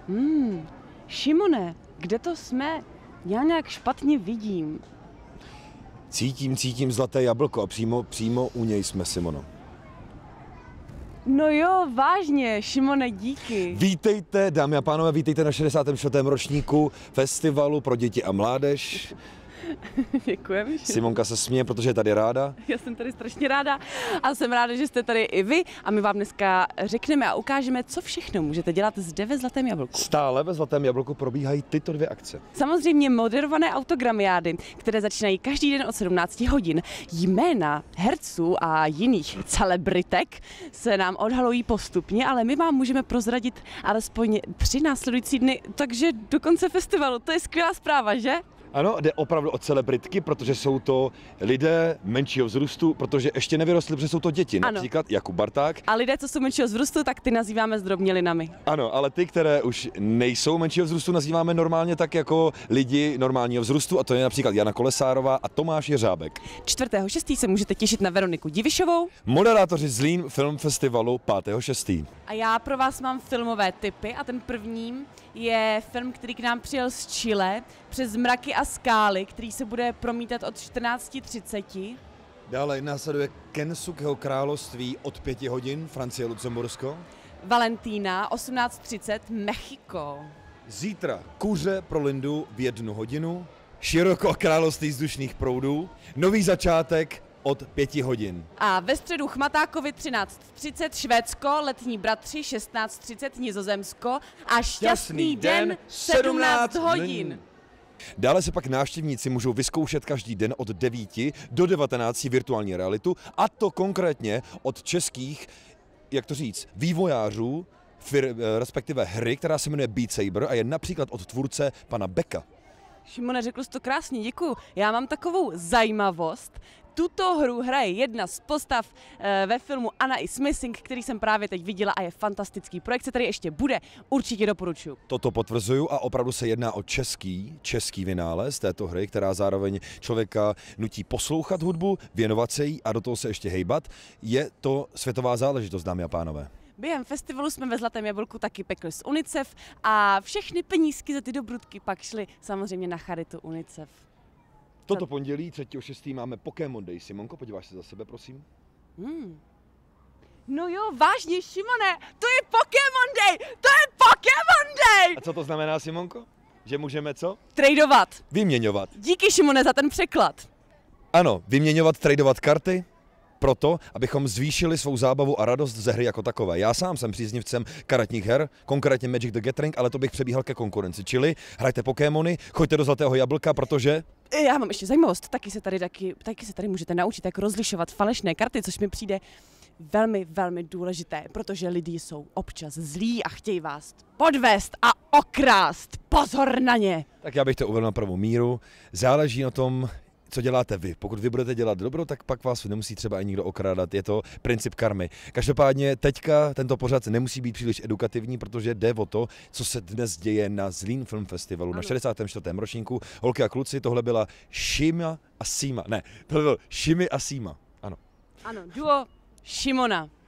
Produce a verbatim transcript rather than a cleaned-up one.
Hmm, Šimone, kde to jsme? Já nějak špatně vidím. Cítím, cítím zlaté jablko a přímo, přímo u něj jsme, Simono. No jo, vážně, Šimone, díky. Vítejte, dámy a pánové, vítejte na šedesátém čtvrtém ročníku festivalu pro děti a mládež. Děkujeme. Simonka se směje, protože je tady ráda. Já jsem tady strašně ráda a jsem ráda, že jste tady i vy a my vám dneska řekneme a ukážeme, co všechno můžete dělat zde ve Zlatém jablku. Stále ve Zlatém jablku probíhají tyto dvě akce. Samozřejmě moderované autogramiády, které začínají každý den od sedmnácti hodin. Jména herců a jiných celebritek se nám odhalují postupně, ale my vám můžeme prozradit alespoň tři následující dny, takže do konce festivalu. To je skvělá zpráva, že? Ano, jde opravdu o celebritky, protože jsou to lidé menšího vzrůstu, protože ještě nevyrostli, protože jsou to děti, ano. Například Jakub Barták. A lidé, co jsou menšího vzrůstu, tak ty nazýváme zdrobnělinami. Ano, ale ty, které už nejsou menšího vzrůstu, nazýváme normálně tak jako lidi normálního vzrůstu, a to je například Jana Kolesárová a Tomáš Jeřábek. čtvrtého šestého se můžete těšit na Veroniku Divišovou. Moderátoři Zlín Film Festivalu pátého šestého A já pro vás mám filmové tipy a ten první je film, který k nám přijel z Chile přes mraky a skály, který se bude promítat od čtrnácti třiceti. Dále následuje Kensukeho království od pěti hodin, Francie, Lucembursko. Valentína, osmnáct třicet, Mexiko. Zítra Kuře pro Lindu v jednu hodinu. Široko království vzdušných proudů. Nový začátek od pěti hodin. A ve středu Chmatákovi třináct třicet, Švédsko, Letní bratři šestnáct třicet, Nizozemsko a Šťastný den sedmnáct hodin. Dále se pak návštěvníci můžou vyzkoušet každý den od devíti do devatenácti virtuální realitu, a to konkrétně od českých, jak to říct, vývojářů, fir, respektive hry, která se jmenuje Beat Saber a je například od tvůrce pana Beka. Šimone, řekl jsi to krásně, děkuju. Já mám takovou zajímavost. Tuto hru hraje jedna z postav e, ve filmu Anna is Missing, který jsem právě teď viděla a je fantastický. Projekt se tady ještě bude, určitě doporučuji. Toto potvrzuju a opravdu se jedná o český, český vynález této hry, která zároveň člověka nutí poslouchat hudbu, věnovat se jí a do toho se ještě hejbat. Je to světová záležitost, dámy a pánové. Během festivalu jsme ve Zlatém jablku taky pekli z UNICEF a všechny penízky za ty dobrutky pak šly samozřejmě na charitu UNICEF. Toto pondělí třetího šestého máme Pokémon Day. Simonko, podíváš se za sebe, prosím? Hmm. No jo, vážně, Šimone, to je Pokémon Day! To je Pokémon Day! A co to znamená, Simonko? Že můžeme co? Tradovat. Vyměňovat. Díky, Šimone, za ten překlad. Ano, vyměňovat, tradovat karty, proto, abychom zvýšili svou zábavu a radost ze hry jako takové. Já sám jsem příznivcem karetních her, konkrétně Magic the Gathering, ale to bych přebíhal ke konkurenci. Čili hrajte Pokémony, choďte do Zlatého jablka, protože... Já mám ještě zajímavost, taky se tady, taky, taky se tady můžete naučit, jak rozlišovat falešné karty, což mi přijde velmi, velmi důležité, protože lidi jsou občas zlí a chtějí vás podvést a okrást. Pozor na ně! Tak já bych to uvedl na pravou míru. Záleží na tom, co děláte vy. Pokud vy budete dělat dobro, tak pak vás nemusí třeba ani nikdo okrádat. Je to princip karmy. Každopádně teďka tento pořad nemusí být příliš edukativní, protože jde o to, co se dnes děje na Zlín Film Festivalu ano. Na šedesátém čtvrtém ročníku. Holky a kluci, tohle byla Šima a Sima. Ne, tohle byl Šimi a Sima. Ano. Ano, duo Šimona.